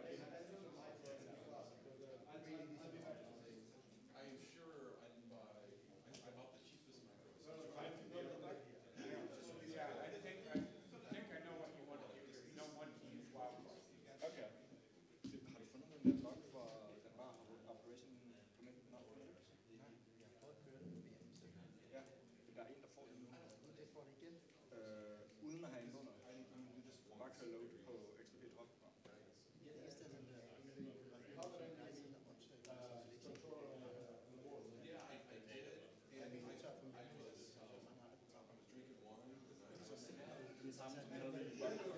I am sure I didn't buy. I bought the cheapest micro SD card. Yeah, I think I know what you want to use. You don't want to use wildcard. Okay. Har du fundet den der log for den bare operation commit not commit? Jeg har prøvet at køre det med VM. Ja, men der er en, der får det nu. Det får det igen. Uden at have ændret noget. Bare køre load på XDP drop. Det eneste er den der guide og åndssvagt. Yeah, I did. And I was drinking wine. Det samme som noget. And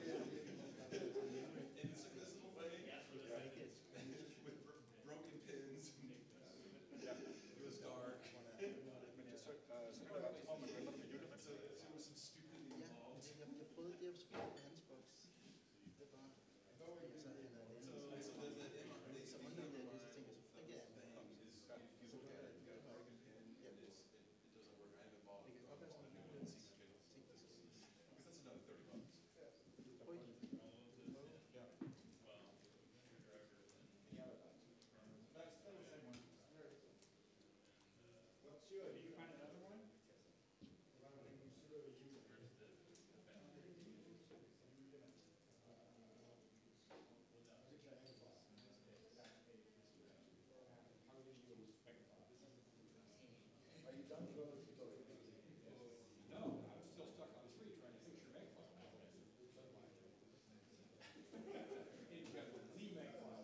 it's like this little thing with broken pins. It was dark. Men jeg så kan det godt om, at man med YouTube. So there was some stupidity involved. Jeg prøvede det, at spille på hans boks. Det var så han er alene. Så undrede det, så tænkte jeg, så fik jeg If you look at it, you got a broken pin, and it doesn't work. I haven't bought det kan godt være sådan a new one. Because that's another $30. prøv det. Did you find another one? How do you use Spectrum? Are you done with the tutorial? No, I'm still stuck on 3 trying to fix your make file. In general, the make file.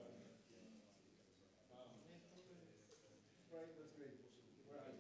Right, that's great. Where are you?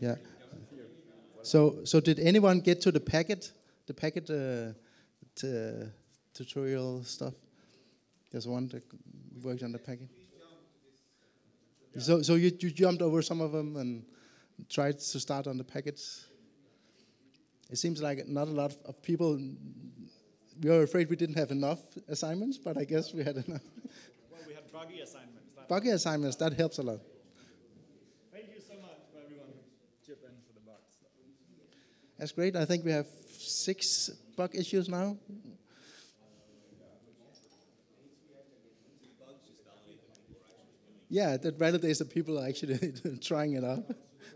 Yeah. So did anyone get to the packet tutorial stuff? There's one that worked on the packet. So you jumped over some of them and tried to start on the packets. It seems like not a lot of people. We were afraid we didn't have enough assignments, but I guess we had enough. Well, we had buggy assignments. Buggy assignments, that helps a lot. Thank you so much for everyone who chipped in for the bug stuff. That's great. I think we have 6 bug issues now. Yeah, that validates that people are actually trying it out.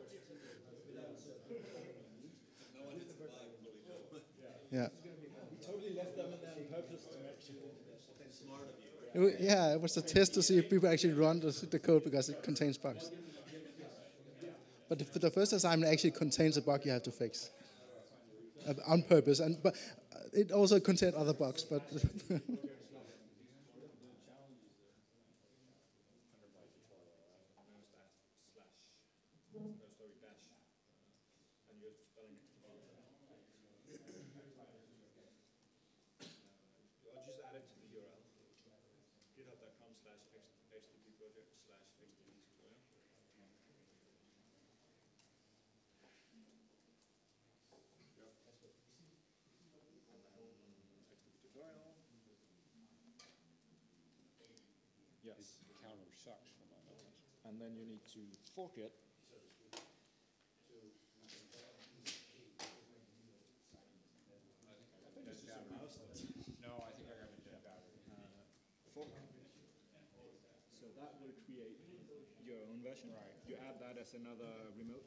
Yeah. We totally left them in there on purpose to make sure. Yeah, it was a test to see if people actually run the code because it contains bugs. But the first assignment actually contains a bug you have to fix on purpose, but it also contained other bugs. But I'll just add it to the URL. github.com/xdp project/xdp tutorial. Yes. The counter sucks for my knowledge. And then you need to fork it. No, I think I got a dead battery. Fork. So that will create your own version. Right. You add that as another remote.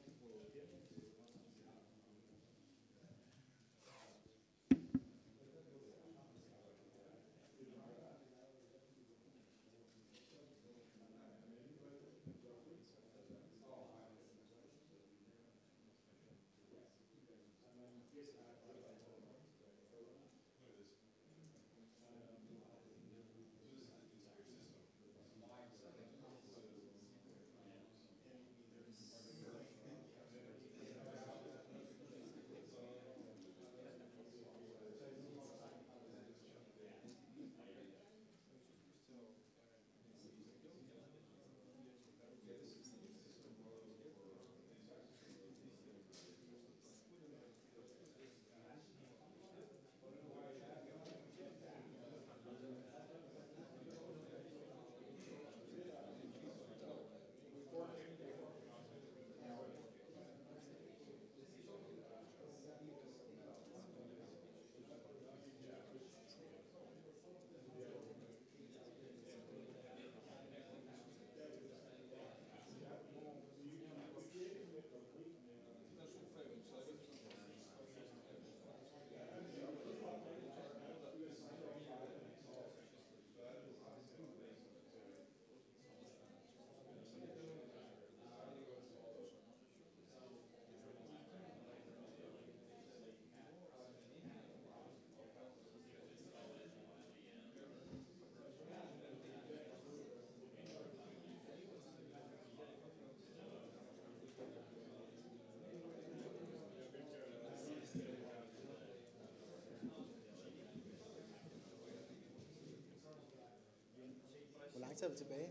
hvor lang tid er vi tilbage?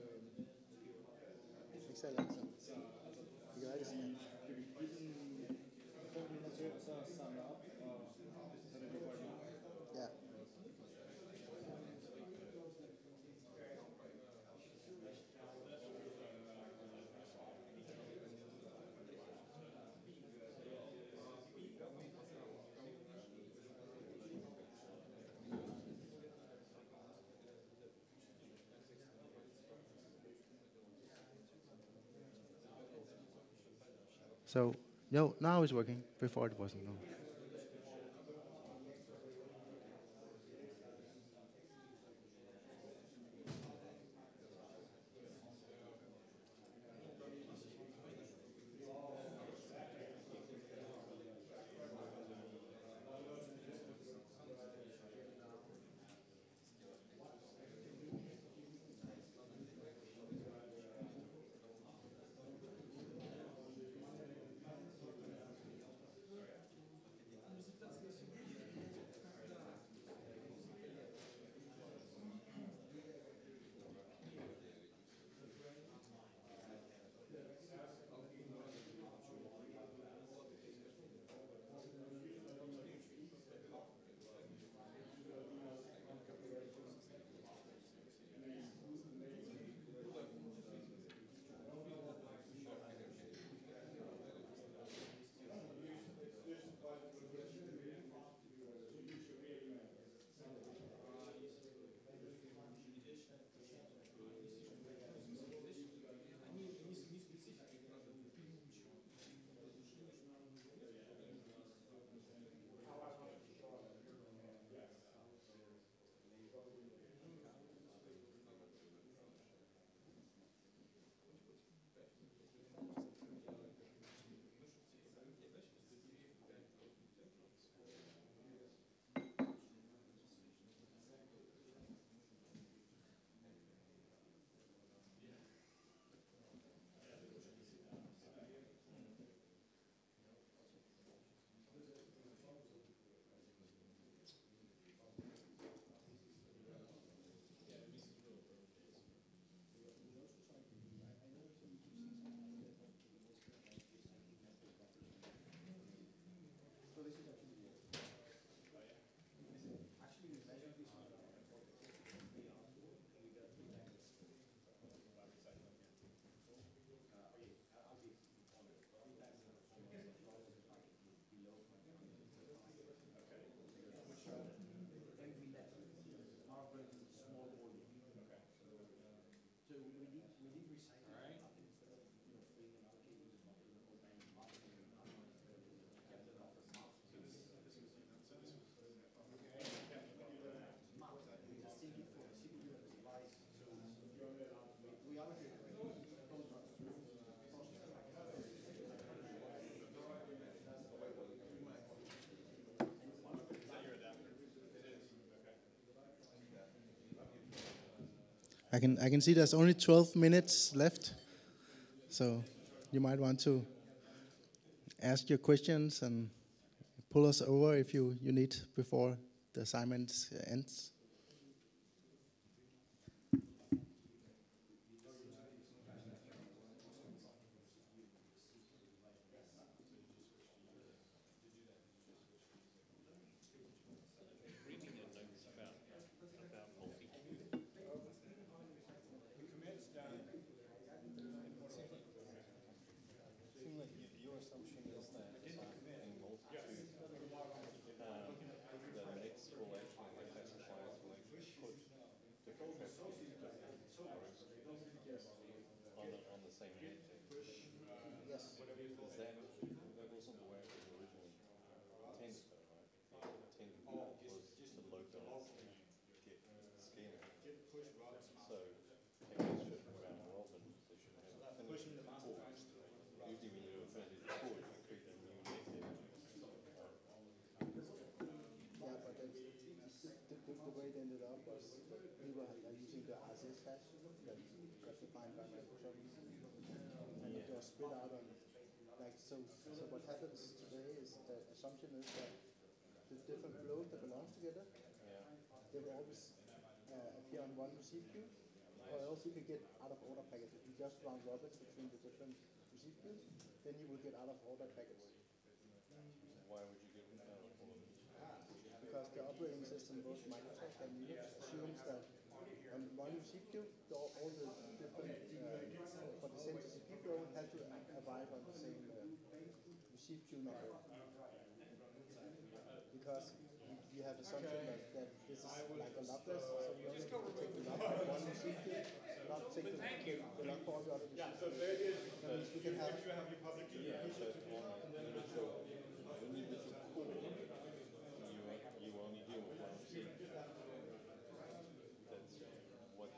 Ikke så lang tid. Vi kan rigtig sige. Skal vi give den 5 minutter til, og så samle op, og så er det lige godt. Ja. So, no, now it's working. Before it wasn't. No. I can see there's only 12 minutes left, so you might want to ask your questions and pull us over if you need before the assignment ends. The way it ended up was we were using the RSS hash that got defined by Microsoft, and it was split out on like so. So what happens today is the assumption is that the different flows that belong together, they will always appear on one receive queue, or else you can get out of order packets. If you just round robin between the different receive queues, then you will get out of order packets. Why would you get out of order? Because the operating system, both Microsoft and Linux, assumes that on one receive queue, all the different, for the same TCP flow, has to arrive on the same receive queue number. Because we have assumption that this is like a loveless, so we only take the log for one receive queue, not take the log for all the other receive queues. That means we can have your public key. Yeah, so on an individual core, you only deal with one receive. That's what's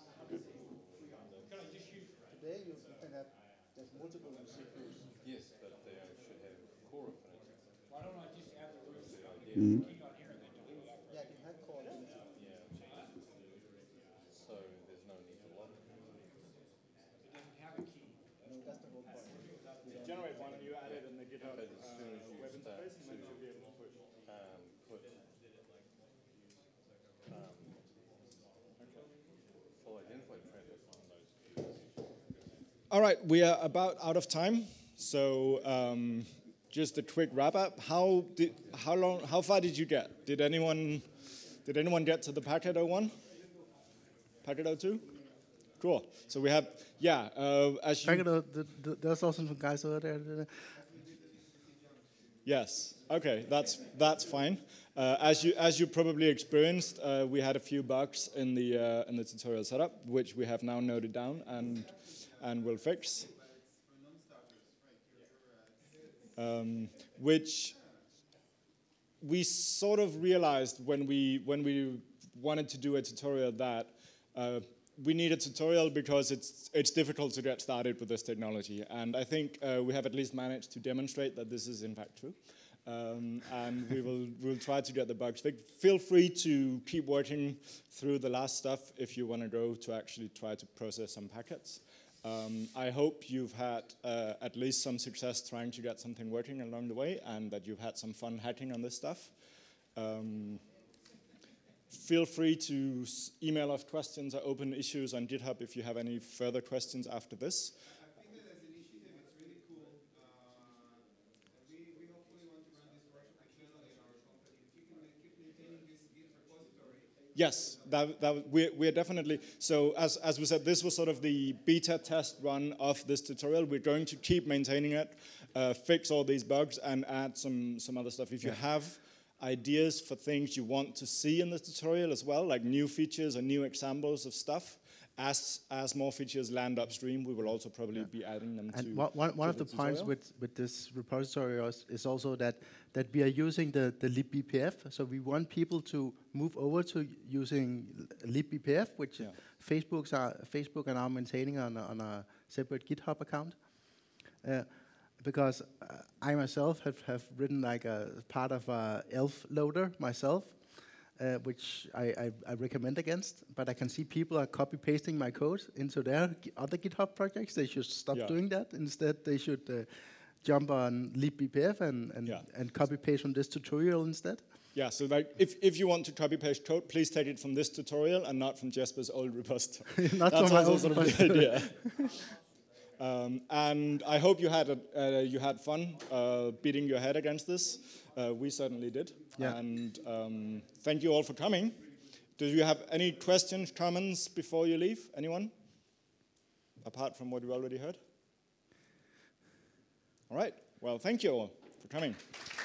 today you can have there's multiple receive queues. yes, but they should have core affinity. Why don't I just add the root That's the idea. key on here and then delete that? Yeah, you can have core affinity. Yeah. So there's no need to lock it. It doesn't have a key. No, that's the whole point. Generate one and you add it in the GitHub But as soon as you web start interface, and then to you'll be able to push. put full identified traffic on those queues. All right, we are about out of time, so just a quick wrap up. How far did you get? Did anyone get to the packet 01? Packet 02? Cool. So we have as you There's also some guys over there. yes. Okay, that's fine. As you probably experienced, we had a few bugs in the tutorial setup, which we have now noted down and will fix. Which we sort of realized when we wanted to do a tutorial that we need a tutorial because it's difficult to get started with this technology, and I think we have at least managed to demonstrate that this is in fact true. And we'll try to get the bugs fixed. Feel free to keep working through the last stuff if you want to go to actually try to process some packets. I hope you've had at least some success trying to get something working along the way, and that you've had some fun hacking on this stuff. Feel free to email us questions or open issues on GitHub if you have any further questions after this. I think that as an initiative, it's really cool. We hopefully want to run this workshop internally in our company. If you can keep maintaining this Git repository. Yes, we're definitely, so as we said, this was sort of the beta test run of this tutorial. We're going to keep maintaining it, fix all these bugs, and add some other stuff. If you have ideas for things you want to see in the tutorial as well, like new features or new examples of stuff. As more features land upstream, we will also probably be adding them to. And one of the points with this repository is also that we are using the libbpf. So we want people to move over to using libbpf, which Facebook are now maintaining on a separate GitHub account. Because I myself have written like a part of a ELF loader myself. Which I recommend against, but I can see people are copy-pasting my code into their other GitHub projects. They should stop doing that. Instead, they should jump on libbpf and copy-paste from this tutorial instead. Yeah, so like if you want to copy-paste code, please take it from this tutorial and not from Jesper's old repository. Not from my old sort of the idea. And I hope you had fun beating your head against this. We certainly did. Yeah. And thank you all for coming. Do you have any questions, comments before you leave? Anyone? Apart from what you already heard? All right. Well, thank you all for coming.